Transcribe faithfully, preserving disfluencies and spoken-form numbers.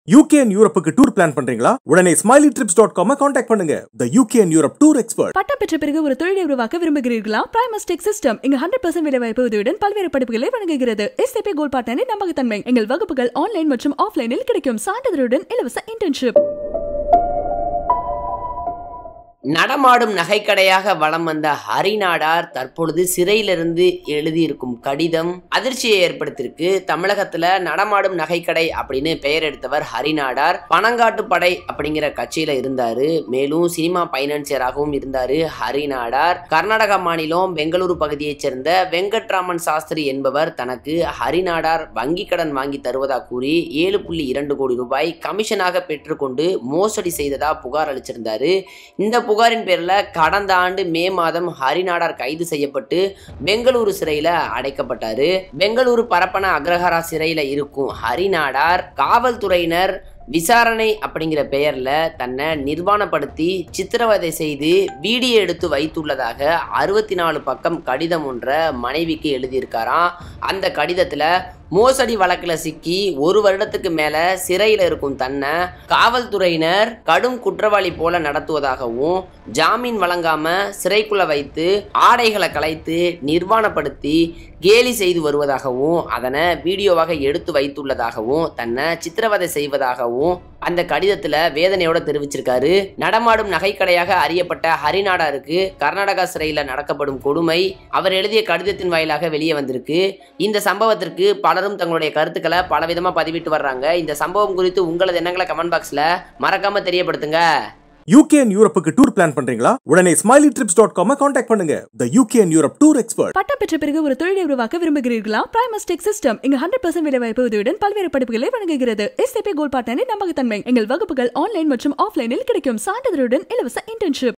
U K and Europe tour plan பண்றீங்களா? உடனே smiley trips dot com contact பண்ணுங்க. The U K and Europe tour expert. பட்டம் பெற்ற பிறகு ஒரு தொழிலை உருவாக்க விரும்புகிறீர்களா? PRIMUS TECHSYSTEMS இங்க நூறு சதவீதம் வேலைவாய்ப்பு உதவியுடன் பல்வேறு படிப்புகளை வழங்குகிறது. S A P கோல்ட் பார்ட்னரின் நம்பகத்தன்மை. எங்கள் வகுப்புகள் ஆன்லைன் மற்றும் ஆஃப்லைனில் கிடைக்கும். சான்றிதழுடன் இலவச இன்டர்ன்ஷிப். நடமாடும் நகைக்கடையாக வலம் வந்த ஹரிநாடார் தற்பொழுது சிறையிலிருந்து எழுதியிருக்கும் கடிதம் அதிர்ச்சியை ஏற்படுத்தியிருக்கு. தமிழகத்துல நடமாடும் நகைக்கடை அப்படின்னு பெயர் எடுத்தவர் ஹரிநாடார். பணங்காட்டு படை அப்படிங்கிற கட்சியில இருந்தாரு. மேலும் சினிமா பைனான்சியராகவும் இருந்தாரு ஹரிநாடார். கர்நாடகா மாநிலம் பெங்களூரு பகுதியைச் சேர்ந்த வெங்கட்ராமன் சாஸ்திரி என்பவர் தனக்கு ஹரிநாடார் வங்கி கடன் வாங்கி தருவதாக கூறி ஏழு புள்ளி இரண்டு கோடி ரூபாய் கமிஷனாக பெற்றுக்கொண்டு மோசடி செய்ததா புகார் அளிச்சிருந்தாரு. இந்த புகாரின் பேர்ல கடந்த ஆண்டு மே மாதம் ஹரிநாடார் கைது செய்யப்பட்டு பெங்களூரு சிறையில அடைக்கப்பட்டாரு. பெங்களூரு பரப்பன அக்ரஹாரா சிறையில இருக்கும் ஹரிநாடார் காவல்துறையினர் விசாரணை அப்படிங்கிற பெயர்ல தன்னை நிர்வாணப்படுத்தி சித்திரவதை செய்து வீடியோ எடுத்து வைத்துள்ளதாக அறுபத்தி நாலு பக்கம் கடிதம் ஒன்றை மனைவிக்கு எழுதியிருக்காராம். அந்த கடிதத்துல மோசடி வழக்கில் சிக்கி ஒரு வருடத்துக்கு மேல சிறையில் இருக்கும் தன்னை காவல்துறையினர் கடும் குற்றவாளி போல நடத்துவதாகவும் ஜாமீன் வழங்காம சிறைக்குள்ள வைத்து ஆடைகளை கலைத்து நிர்வாணப்படுத்தி கேலி செய்து வருவதாகவும் அதனை வீடியோவாக எடுத்து வைத்துள்ளதாகவும் தன்னை சித்திரவதை செய்வதாகவும் அந்த கடிதத்துல வேதனையோட தெரிவிச்சிருக்காரு. நடமாடும் நகைக்கடையாக அறியப்பட்ட ஹரிநாடாருக்கு கர்நாடகா சிறையில் நடக்கப்படும் கொடுமை அவர் எழுதிய கடிதத்தின் வாயிலாக வெளியே வந்திருக்கு. இந்த சம்பவத்திற்கு பலரும் தங்களுடைய கருத்துக்களை பலவிதமா பதிவிட்டு வர்றாங்க. இந்த சம்பவம் குறித்து உங்களது எண்ணங்களை கமெண்ட் பாக்ஸ்ல மறக்காம தெரியப்படுத்துங்க. U K and Europe tour plan பண்றீங்களா? உடனே smiley trips dot com contact பண்ணுங்க. The U K and Europe tour expert. பட்டம் பெற்ற பிறகு ஒரு தொழிலை உருவாக்க விரும்புகிறீர்களா? PRIMUS TECHSYSTEMS இங்க நூறு சதவீதம் வேலைவாய்ப்பு உதவியுடன் பல்வேறு படிப்புகளை வழங்குகிறது. S A P கோல்ட் பார்ட்னரின் நம்பகத்தன்மை. எங்கள் வகுப்புகள் ஆன்லைன் மற்றும் ஆஃப்லைனில் கிடைக்கும். சான்றிதழுடன் இலவச இன்டர்ன்ஷிப்.